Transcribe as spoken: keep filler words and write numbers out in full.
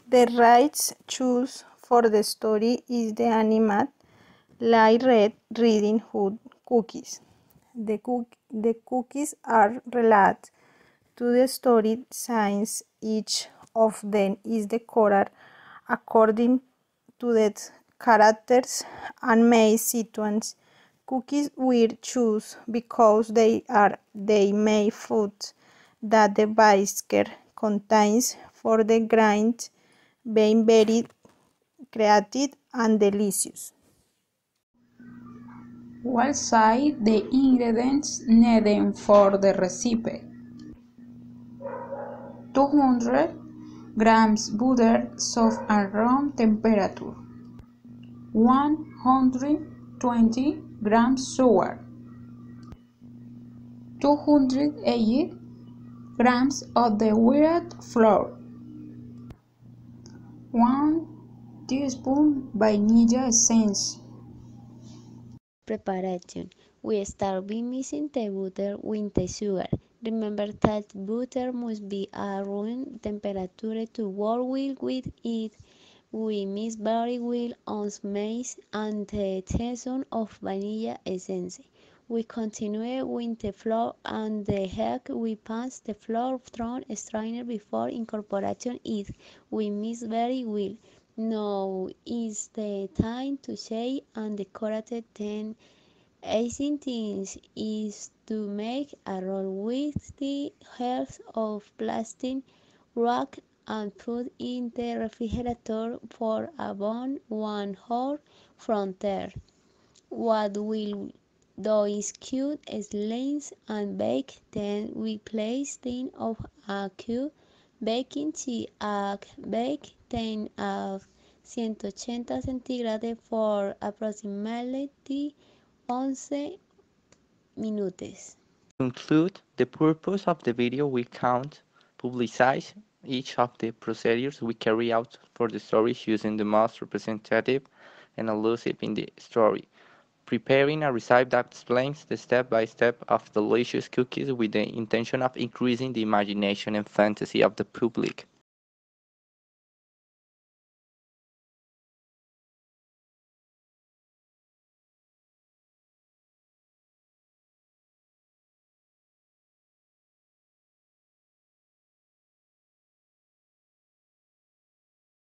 The right choice for the story is the animated Light Red Riding Hood cookies. The, cook the cookies are related to the story since each of them is decorated according to the characters and main situations. Cookies were chosen because they are the main food that the basket contains, for the grains being very creative and delicious. What say the ingredients needed for the recipe? two hundred grams butter, soft and room temperature. one hundred twenty grams sugar. two hundred eighty grams of the wheat flour. one teaspoon vanilla essence. Preparation. We start by mixing the butter with the sugar. Remember that butter must be at room temperature to work well with it. We mix very well on maize and the teaspoon of vanilla essence. We continue with the flour and the egg. We pass the flour through a strainer before incorporation it. We mix very well. Now is the time to shake and decorate ten. Icing things is to make a roll with the help of plastic wrap and put in the refrigerator for about one hour from there. What we'll do is cut slices and bake. Then we place them of a cube baking sheet and bake them at one eighty centigrade for approximately eleven minutes. To conclude the purpose of the video, we count, publicize each of the procedures we carry out for the stories using the most representative and elusive in the story. Preparing a recipe that explains the step-by-step of delicious cookies with the intention of increasing the imagination and fantasy of the public.